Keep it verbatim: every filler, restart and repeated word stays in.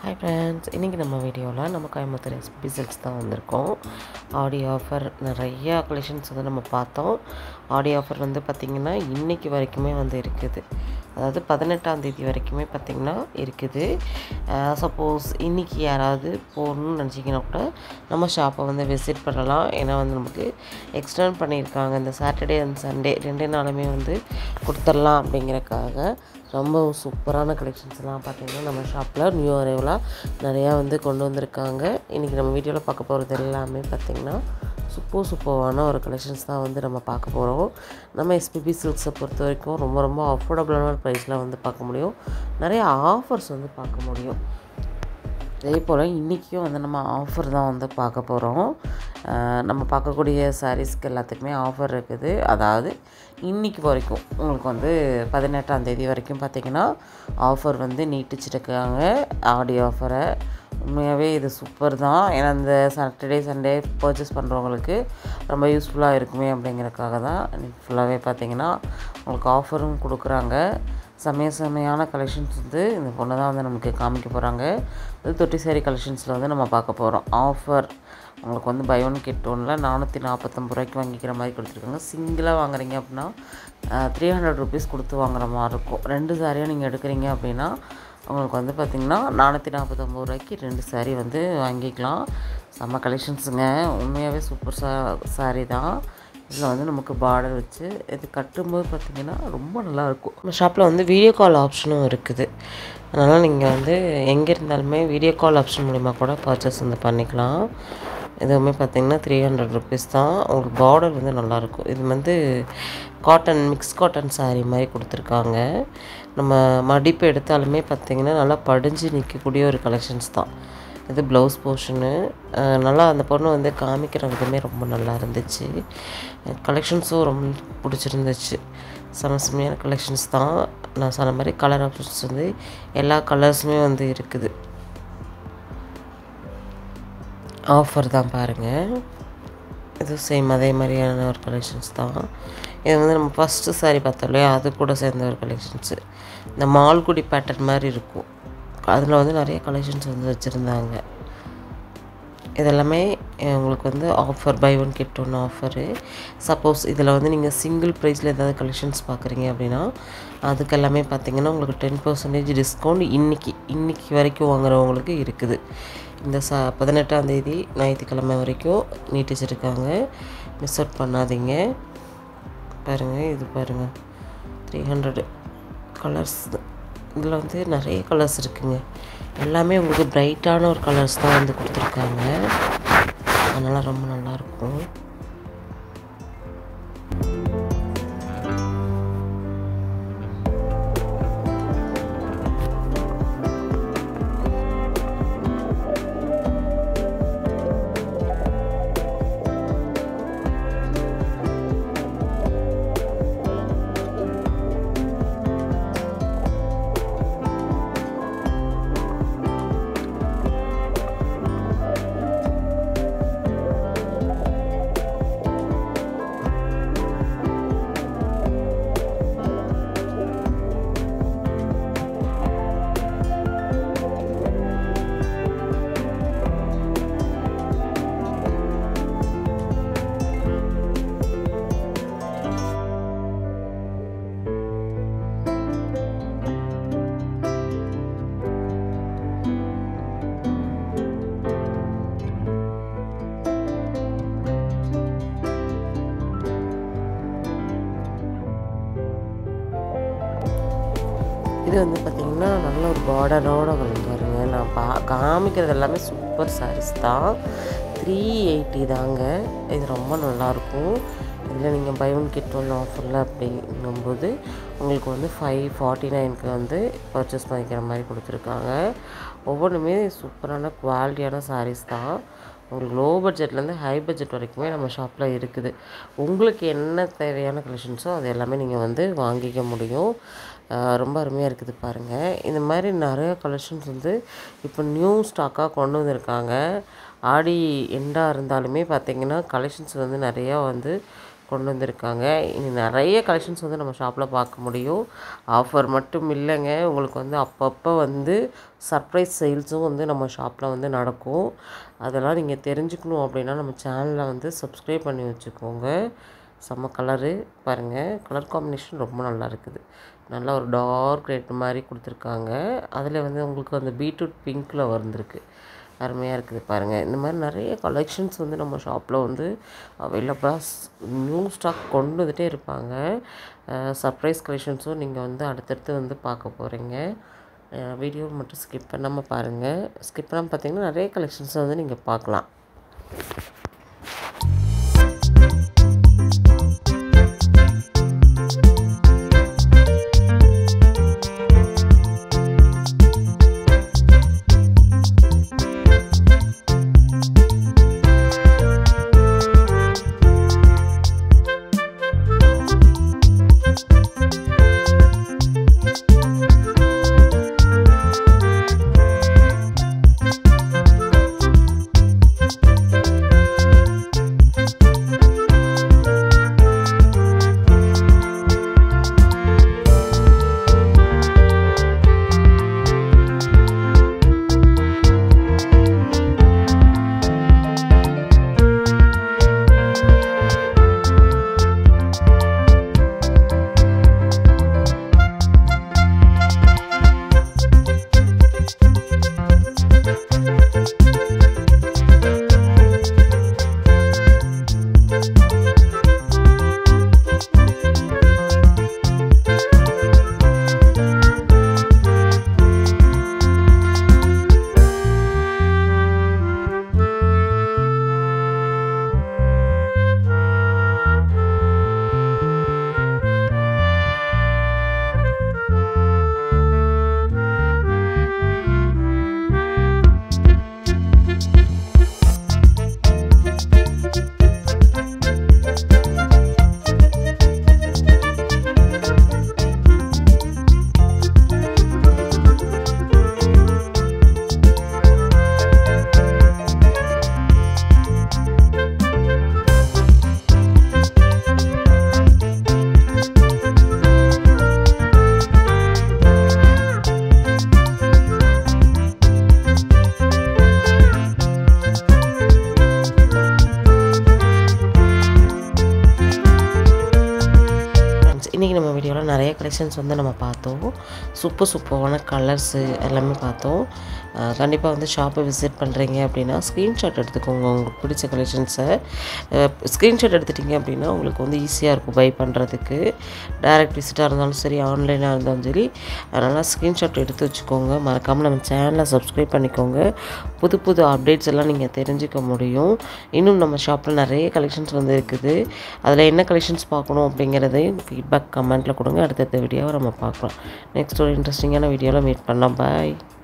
Hi friends, இன்றைக்கி நம்ம வீடியோவில் நம்ம கோயம்புத்தூர் எஸ்பி சில்க்ஸ் தான் வந்திருக்கோம். ஆடி ஆஃபர் நிறையா கலெக்ஷன்ஸ் வந்து நம்ம பார்த்தோம். ஆடி ஆஃபர் வந்து பார்த்திங்கன்னா இன்றைக்கி வரைக்குமே வந்து இருக்குது. அதாவது பதினெட்டாம் தேதி வரைக்குமே பார்த்திங்கன்னா இருக்குது. சப்போஸ் இன்றைக்கி யாராவது போகணுன்னு நினச்சிங்கன்னா கூட நம்ம ஷாப்பை வந்து விசிட் பண்ணலாம். ஏன்னா வந்து நமக்கு எக்ஸ்டெண்ட் பண்ணியிருக்காங்க. இந்த சாட்டர்டே அண்ட் சண்டே ரெண்டு நாளுமே வந்து கொடுத்துடலாம் அப்படிங்கிறக்காக ரொம்ப சூப்பரான கலெக்ஷன்ஸ்லாம் பார்த்திங்கன்னா நம்ம ஷாப்பில் நியூ அரைவலாக நிறையா வந்து கொண்டு வந்திருக்காங்க. இன்றைக்கி நம்ம வீடியோவில் பார்க்க போகிறது எல்லாமே பார்த்திங்கன்னா சூப்பர் சூப்பரான ஒரு கலெக்ஷன்ஸ் தான் வந்து நம்ம பார்க்க போகிறோம். நம்ம எஸ்பிபி சில்க்ஸை பொறுத்த வரைக்கும் ரொம்ப ரொம்ப அஃபோர்டபுளான ப்ரைஸில் வந்து பார்க்க முடியும். நிறைய ஆஃபர்ஸ் வந்து பார்க்க முடியும். அதே போல் இன்றைக்கும் வந்து நம்ம ஆஃபர் தான் வந்து பார்க்க போகிறோம். நம்ம பார்க்கக்கூடிய சாரீஸ்க்கு எல்லாத்துக்குமே ஆஃபர் இருக்குது. அதாவது இன்றைக்கி வரைக்கும் உங்களுக்கு வந்து பதினெட்டாம் தேதி வரைக்கும் பார்த்திங்கன்னா ஆஃபர் வந்து நீட்டிச்சிருக்காங்க. ஆடி ஆஃபரை உண்மையாகவே இது சூப்பர் தான். ஏன்னா இந்த சாட்டர்டே சண்டே பர்ச்சேஸ் பண்ணுறவங்களுக்கு ரொம்ப யூஸ்ஃபுல்லாக இருக்குமே அப்படிங்கிறதுக்காக தான் இன்றைக்கி ஃபுல்லாகவே பார்த்திங்கன்னா உங்களுக்கு ஆஃபரும் கொடுக்குறாங்க. செமைய செமையான கலெக்ஷன்ஸ் வந்து இந்த பொண்ணு தான் வந்து நமக்கு காமிக்க போகிறாங்க. அது தொட்டி சாரி கலெக்ஷன்ஸில் வந்து நம்ம பார்க்க போகிறோம். ஆஃபர் உங்களுக்கு வந்து பை ஒன் கெட் ஒன்னில் நானூற்றி நாற்பத்தொம்பது ரூபாய்க்கு வாங்கிக்கிற மாதிரி கொடுத்துருக்காங்க. சிங்கிளாக வாங்குறீங்க அப்படின்னா த்ரீ ஹண்ட்ரட் ருபீஸ் கொடுத்து வாங்குற மாதிரி இருக்கும். ரெண்டு சாரியாக நீங்கள் எடுக்கிறீங்க அப்படின்னா உங்களுக்கு வந்து பார்த்திங்கன்னா நானூற்றி நாற்பத்தொம்பது ரூபாய்க்கு ரெண்டு சாரீ வந்து வாங்கிக்கலாம். செம்ம கலெக்ஷன்ஸுங்க. உண்மையாகவே சூப்பர் சா சாரீ தான். இதில் வந்து நமக்கு பார்டர் வச்சு இது கட்டும்போது பார்த்திங்கன்னா ரொம்ப நல்லாயிருக்கும். நம்ம ஷாப்பில் வந்து வீடியோ கால் ஆப்ஷனும் இருக்குது. அதனால் நீங்கள் வந்து எங்கே இருந்தாலுமே வீடியோ கால் ஆப்ஷன் மூலிமா கூட பர்ச்சேஸ் வந்து பண்ணிக்கலாம். இதுவுமே பார்த்திங்கன்னா த்ரீ ஹண்ட்ரட் ருபீஸ் தான். உங்களுக்கு பார்டர் வந்து நல்லாயிருக்கும். இது வந்து காட்டன் மிக்ஸ் காட்டன் சாரீ மாதிரி கொடுத்துருக்காங்க. நம்ம மடிப்பு எடுத்தாலுமே பார்த்திங்கன்னா நல்லா படிஞ்சு நிற்கக்கூடிய ஒரு கலெக்ஷன்ஸ் தான். இது ப்ளவுஸ் போர்ஷனு நல்லா அந்த பொண்ணு வந்து காமிக்கிற விதமே ரொம்ப நல்லா இருந்துச்சு. கலெக்ஷன்ஸும் ரொம்ப பிடிச்சிருந்துச்சு. செம செம்மையான கலெக்ஷன்ஸ் தான். நான் சொன்ன மாதிரி கலர் ஆப்ஷன்ஸ் வந்து எல்லா கலர்ஸுமே வந்து இருக்குது. ஆஃபர் தான் பாருங்கள். இது சேம் அதே மாதிரியான ஒரு கலெக்ஷன்ஸ் தான். இது வந்து நம்ம ஃபஸ்ட்டு சாரீ பார்த்தோம் இல்லையா, அது கூட சேர்ந்த ஒரு கலெக்ஷன்ஸு. இந்த மால்குடி பேட்டர்ன் மாதிரி இருக்கும். அதில் வந்து நிறைய கலெக்ஷன்ஸ் வந்து வச்சுருந்தாங்க. இதெல்லாமே உங்களுக்கு வந்து offer buy one get one offer. Suppose இதில் வந்து நீங்கள் சிங்கிள் ப்ரைஸில் ஏதாவது கலெக்ஷன்ஸ் பார்க்குறீங்க அப்படின்னா அதுக்கெல்லாமே பார்த்திங்கன்னா உங்களுக்கு டென் பர்சன்டேஜ் டிஸ்கவுண்ட் இன்றைக்கி இன்றைக்கி வரைக்கும் வாங்குறவங்களுக்கு இருக்குது. இந்த ச பதினெட்டாம் தேதி ஞாயிற்றுக்கிழமை வரைக்கும் நீட்டிச்சிருக்காங்க. மிஸ் அவுட் பண்ணாதீங்க. பாருங்கள், இது பாருங்கள், த்ரீ ஹண்ட்ரடு கலர்ஸ். இதில் வந்து நிறைய கலர்ஸ் இருக்குதுங்க. எல்லாமே உங்களுக்கு பிரைட்டான ஒரு கலர்ஸ் தான் வந்து கொடுத்துருக்காங்க. அதனால் ரொம்ப நல்லாயிருக்கும். இது வந்து பார்த்திங்கன்னா நல்ல ஒரு பார்டரோடு வந்து பாருங்க. நான் பா காமிக்கிறது எல்லாமே சூப்பர் சாரீஸ் தான். த்ரீ எயிட்டி தாங்க. இது ரொம்ப நல்லாயிருக்கும். இதில் நீங்கள் பை ஒன் கெட் ஒன் ஆஃபரில் அப்படிங்கும்போது உங்களுக்கு வந்து ஃபைவ் ஃபார்ட்டி நைனுக்கு வந்து பர்ச்சேஸ் பண்ணிக்கிற மாதிரி கொடுத்துருக்காங்க. ஒவ்வொன்றுமே சூப்பரான குவாலிட்டியான சாரீஸ் தான். உங்களுக்கு லோ பட்ஜெட்லேருந்து ஹை பட்ஜெட் வரைக்குமே நம்ம ஷாப்பில் இருக்குது. உங்களுக்கு என்ன தேவையான கலெக்ஷன்ஸோ அது எல்லாமே நீங்கள் வந்து வாங்கிக்க முடியும். ரொம்ப அருமையாக இருக்குது பாருங்கள். இந்த மாதிரி நிறைய கலெக்ஷன்ஸ் வந்து இப்போ நியூ ஸ்டாக்காக கொண்டு வந்திருக்காங்க. ஆடி எண்டாக இருந்தாலுமே பார்த்திங்கன்னா கலெக்ஷன்ஸ் வந்து நிறையா வந்து கொண்டு வந்திருக்காங்க. இனி நிறைய கலெக்ஷன்ஸ் வந்து நம்ம ஷாப்பில் பார்க்க முடியும். ஆஃபர் மட்டும் இல்லைங்க, உங்களுக்கு வந்து அப்பப்போ வந்து சர்ப்ரைஸ் சேல்ஸும் வந்து நம்ம ஷாப்பில் வந்து நடக்கும். அதெல்லாம் நீங்கள் தெரிஞ்சுக்கணும் அப்படின்னா நம்ம சேனலை வந்து சப்ஸ்கிரைப் பண்ணி வச்சுக்கோங்க. செம்ம கலரு பாருங்கள், கலர் காம்பினேஷன் ரொம்ப நல்லா இருக்குது. நல்லா ஒரு டார்க் ரெட் மாதிரி கொடுத்துருக்காங்க. அதில் வந்து உங்களுக்கு அந்த பீட்ரூட் பிங்க்கில் வந்திருக்கு, அருமையாக இருக்குது பாருங்கள். இந்த மாதிரி நிறைய கலெக்ஷன்ஸ் வந்து நம்ம ஷாப்பில் வந்து அவைலபிளாக நியூ ஸ்டாக் கொண்டு வந்துகிட்டே இருப்பாங்க. சர்ப்ரைஸ் கலெக்ஷன்ஸும் நீங்கள் வந்து அடுத்தடுத்து வந்து பார்க்க போகிறீங்க. வீடியோ மட்டும் ஸ்கிப் பண்ணாமல் பாருங்கள். ஸ்கிப் பண்ணாமல் பார்த்தீங்கன்னா நிறைய கலெக்ஷன்ஸை வந்து நீங்கள் பார்க்கலாம். இன்றைக்கி நம்ம வீடியோவில் நிறைய கலெக்ஷன்ஸ் வந்து நம்ம பார்த்தோம். சூப்பர் சூப்பரான கலர்ஸு எல்லாமே பார்த்தோம். கண்டிப்பாக வந்து ஷாப்பை விசிட் பண்ணுறீங்க அப்படின்னா ஸ்க்ரீன்ஷாட் எடுத்துக்கோங்க உங்களுக்கு பிடிச்ச கலெக்ஷன்ஸை. ஸ்க்ரீன்ஷாட் எடுத்துட்டிங்க அப்படின்னா உங்களுக்கு வந்து ஈஸியாக இருக்கும் பை பண்ணுறதுக்கு. டைரக்ட் விசிட்டாக இருந்தாலும் சரி, ஆன்லைனாக இருந்தாலும் சரி, அதனால் ஸ்க்ரீன்ஷாட் எடுத்து வச்சுக்கோங்க. மறக்காமல் நம்ம சேனலை சப்ஸ்கிரைப் பண்ணிக்கோங்க. புது புது அப்டேட்ஸ் எல்லாம் நீங்கள் தெரிஞ்சுக்க முடியும். இன்னும் நம்ம ஷாப்பில் நிறைய கலெக்ஷன்ஸ் வந்து இருக்குது. அதில் என்ன கலெக்ஷன்ஸ் பார்க்கணும் அப்படிங்கிறதையும் ஃபீட்பேக் கமெண்ட்டில் கொடுங்க. அடுத்தடுத்த வீடியோவை நம்ம பார்க்கலாம். நெக்ஸ்ட் ஒரு இன்ட்ரெஸ்டிங்கான வீடியோவில் மீட் பண்ணலாம். பாய்.